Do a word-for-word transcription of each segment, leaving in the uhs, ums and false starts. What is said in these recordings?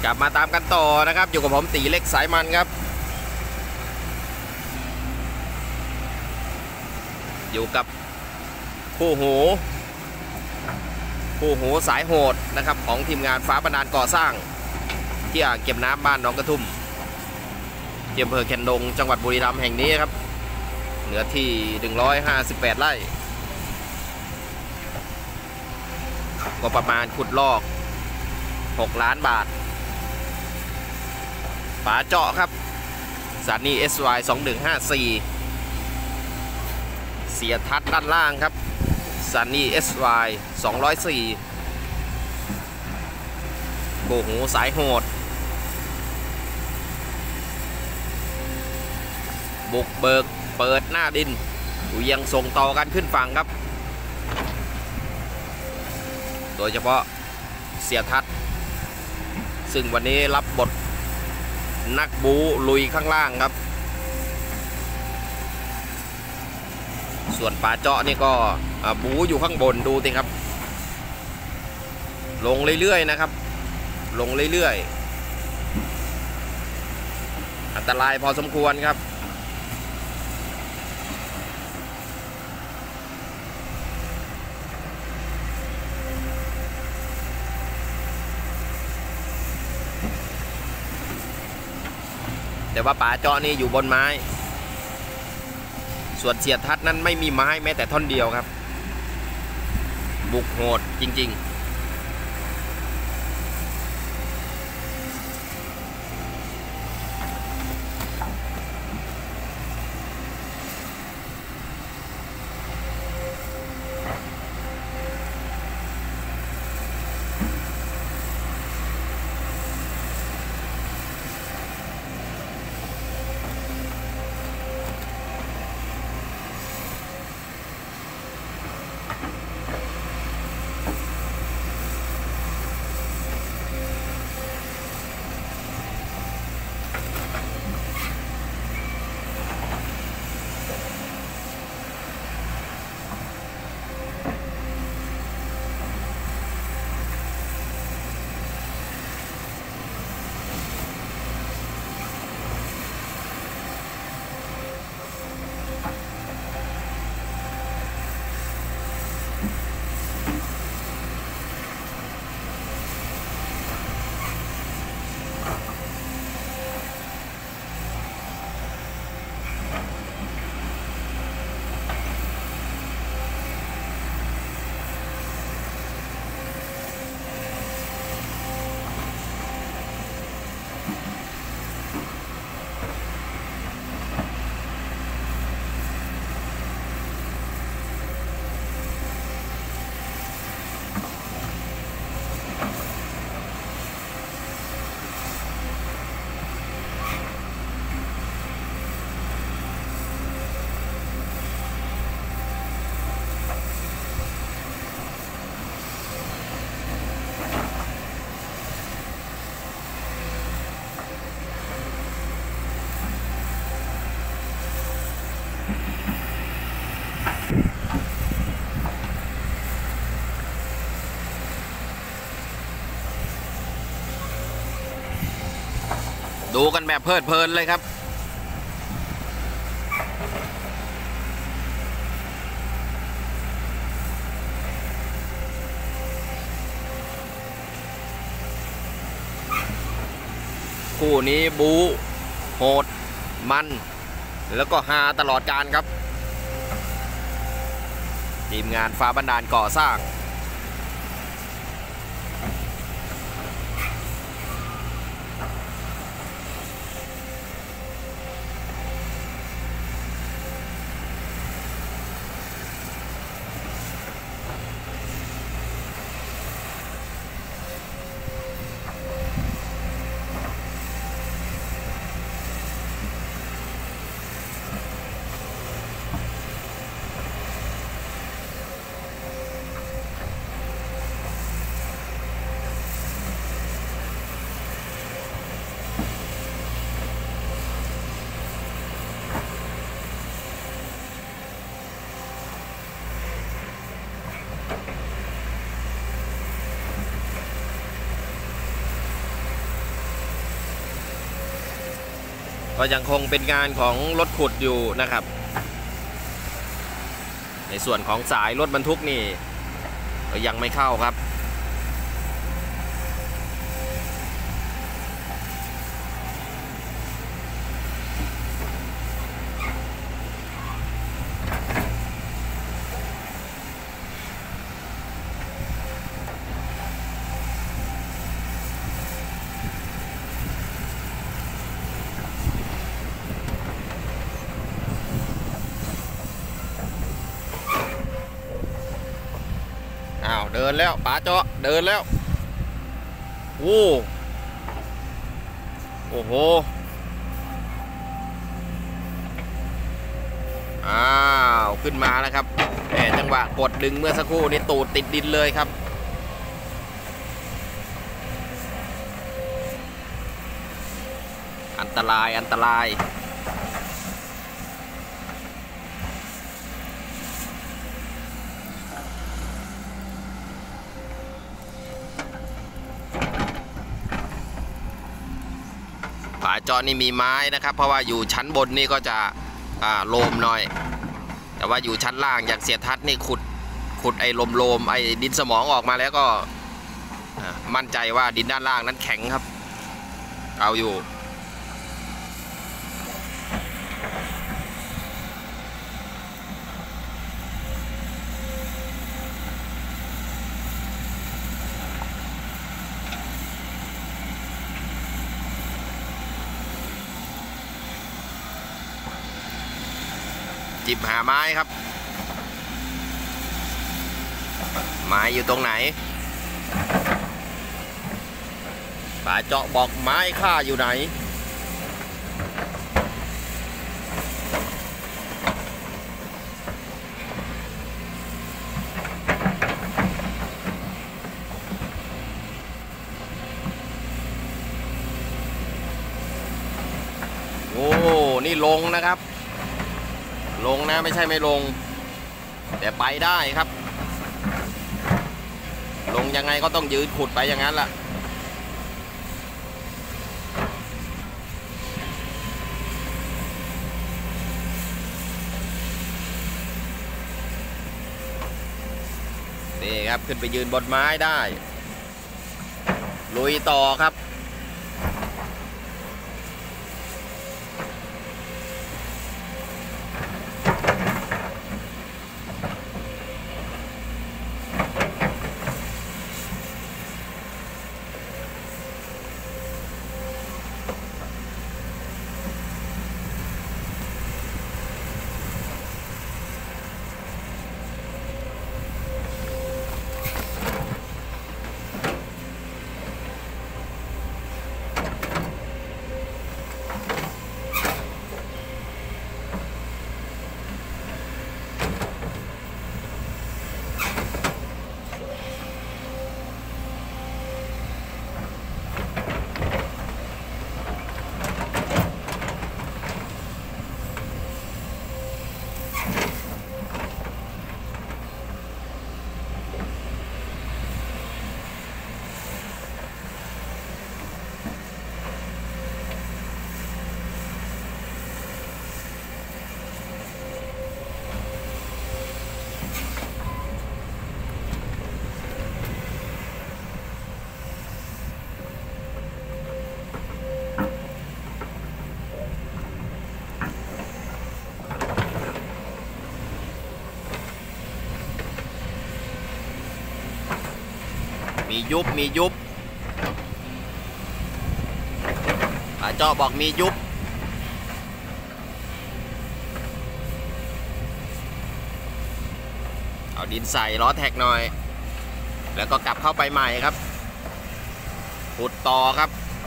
กลับมาตามกันต่อนะครับอยู่กับผมตีเล็กสายมันครับอยู่กับคู่หูคู่หูสายโหดนะครับของทีมงานฟ้าบันดาลก่อสร้างที่อ่างเก็บน้ำบ้านหนองกระทุ่มที่อำเภอแคนดงจังหวัดบุรีรัมย์แห่งนี้ครับเนื้อที่หนึ่งร้อยห้าสิบแปดไร่ก็ประมาณขุดลอกหกล้านบาทฝาเจาะครับสถานี เอส วาย สองหนึ่งห้าสี่ เสียทัดด้านล่างครับสถานี เอส วาย สองศูนย์สี่โบหูสายโหดบุกเบิกเปิดหน้าดินยังส่งต่อกันขึ้นฝั่งครับโดยเฉพาะเสียทัดซึ่งวันนี้รับบทนักบูลุยข้างล่างครับส่วนป่าเจาะนี่ก็บูอยู่ข้างบนดูสิครับลงเรื่อยๆนะครับลงเรื่อยๆอันตรายพอสมควรครับแต่ว่าป่าเจาะนี่อยู่บนไม้ส่วนเสียทัดนั้นไม่มีไม้แม้แต่ท่อนเดียวครับบุกโหดจริงๆดูกันแบบเพลิดเพลินเลยครับคู่นี้บู๊โหดมันแล้วก็ฮาตลอดการครับทีมงานฟ้าบันดาลก่อสร้างก็ยังคงเป็นงานของรถขุดอยู่นะครับในส่วนของสายรถบรรทุกนี่ก็ยังไม่เข้าครับอ้าวเดินแล้วป๋าเจาะเดินแล้วโอ้โอ้โหอ้าวขึ้นมาแล้วครับแหมจังหวะกดดึงเมื่อสักครู่นี้ตูดติดดินเลยครับอันตรายอันตรายฝาเจาะนี่มีไม้นะครับเพราะว่าอยู่ชั้นบนนี่ก็จะอ่าโลมหน่อยแต่ว่าอยู่ชั้นล่างอย่างเสียทัศน์นี่ขุดขุดไอ้ลมโลมไอ้ดินสมองออกมาแล้วก็มั่นใจว่าดินด้านล่างนั้นแข็งครับเอาอยู่จิบหาไม้ครับไม้อยู่ตรงไหนป๋าเจาะบอกไม้ข้าอยู่ไหนโอ้นี่ลงนะครับลงนะไม่ใช่ไม่ลงแต่ไปได้ครับลงยังไงก็ต้องยืนขุดไปอย่างนั้นล่ะนี่ครับขึ้นไปยืนบนไม้ได้ลุยต่อครับมียุบมียุบป๋าเจาะบอกมียุบเอาดินใส่ล้อแท็กหน่อยแล้วก็กลับเข้าไปใหม่ครับขุดต่อครับ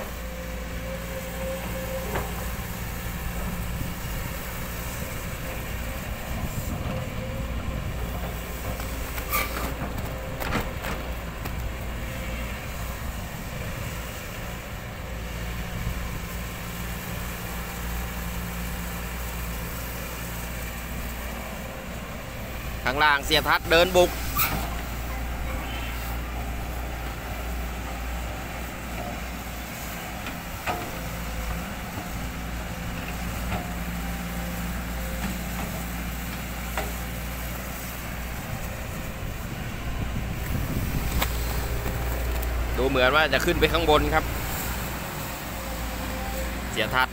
ข้างล่างเสียทัศน์เดินบุกเหมือนว่าจะขึ้นไปข้างบนครับเสียทัศน์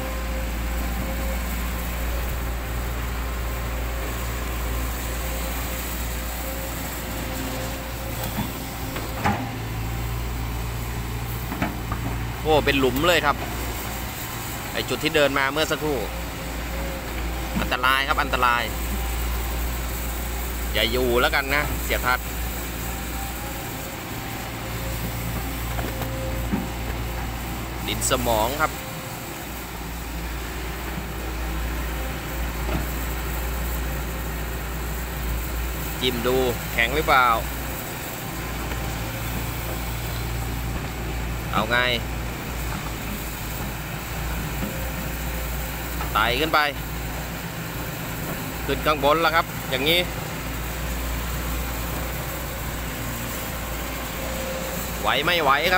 โอ้เป็นหลุมเลยครับไอจุดที่เดินมาเมื่อสักครู่อันตรายครับอันตรายอย่าอยู่แล้วกันนะเสียทัศน์ดินสมองครับจิ้มดูแข็งหรือเปล่าเอาไงไต่ขึ้นไปขึ้นข้างบนแล้วครับอย่างนี้ไหวไม่ไหวครับ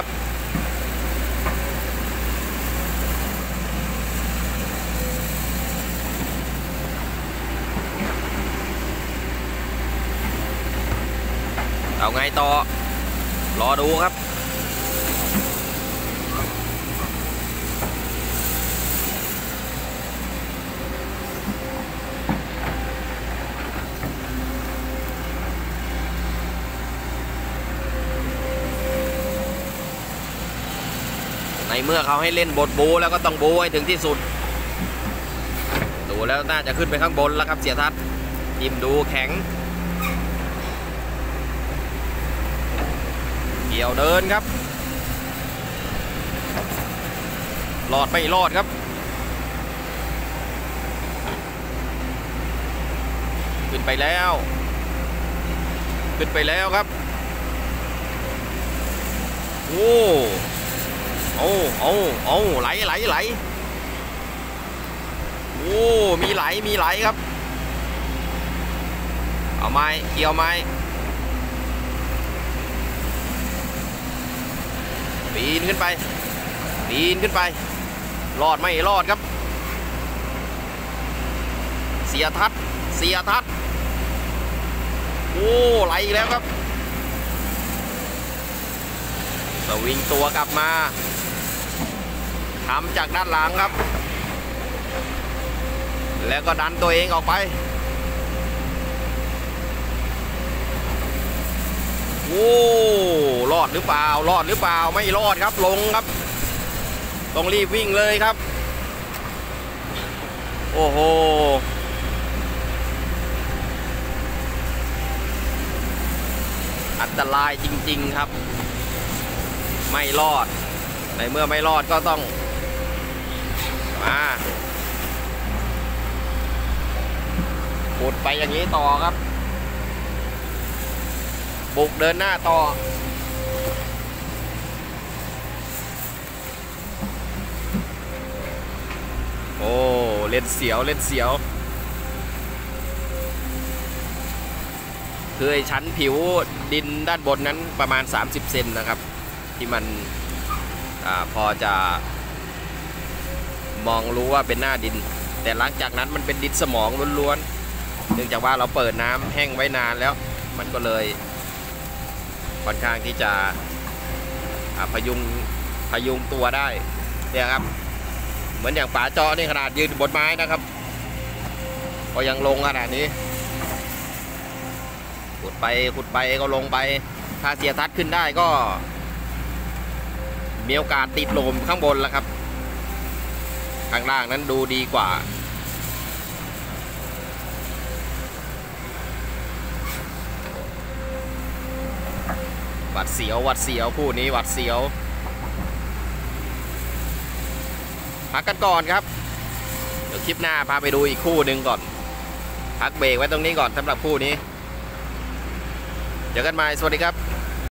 เอาไงต่อรอดูครับในเมื่อเขาให้เล่นบทบูแล้วก็ต้องบูให้ถึงที่สุดดูแล้วน่าจะขึ้นไปข้างบนแล้วครับเสียทัศน์ยิ้มดูแข็งเกี่ยวเดินครับรอดไม่รอดครับขึ้นไปแล้วขึ้นไปแล้วครับโอ้โอ้โอ้โอ้ไหลไหลไหลโอ้มีไหลมีไหลครับเอาไม้เกี่ยวไม้ปีนขึ้นไปปีนขึ้นไปรอดไม่รอดครับเสียทัศน์เสียทัศน์โอ้ไหลอีกแล้วครับสวิงตัวกลับมาทำจากด้านหลังครับแล้วก็ดันตัวเองออกไปโอ้รอดหรือเปล่ารอดหรือเปล่าไม่รอดครับลงครับต้องรีบวิ่งเลยครับโอ้โหอันตรายจริงๆครับไม่รอดในเมื่อไม่รอดก็ต้องมาขุดไปอย่างนี้ต่อครับบุกเดินหน้าต่อโอ้เล่นเสียวเล่นเสียวคือไอ้ชั้นผิวดินด้านบนนั้นประมาณสามสิบเซนนะครับที่มันอาพอจะมองรู้ว่าเป็นหน้าดินแต่หลังจากนั้นมันเป็นดินสมองล้วนๆเนื่องจากว่าเราเปิดน้ำแห้งไว้นานแล้วมันก็เลยค่อนข้างที่จะพยุงพยุงตัวได้เนี่ยครับเหมือนอย่างป่าจอนี่ขนาดยืนบนไม้นะครับก็ยังลงขนาดนี้ขุดไปขุดไปก็ลงไปถ้าเสียทัศน์ขึ้นได้ก็มีโอกาสติดลมข้างบนแล้วครับข้างล่างนั้นดูดีกว่าหวัดเสียวหวัดเสียวคู่นี้หวัดเสียวพักกันก่อนครับเดี๋ยวคลิปหน้าพาไปดูอีกคู่หนึ่งก่อนพักเบรกไว้ตรงนี้ก่อนสำหรับคู่นี้เจอกันใหม่สวัสดีครับ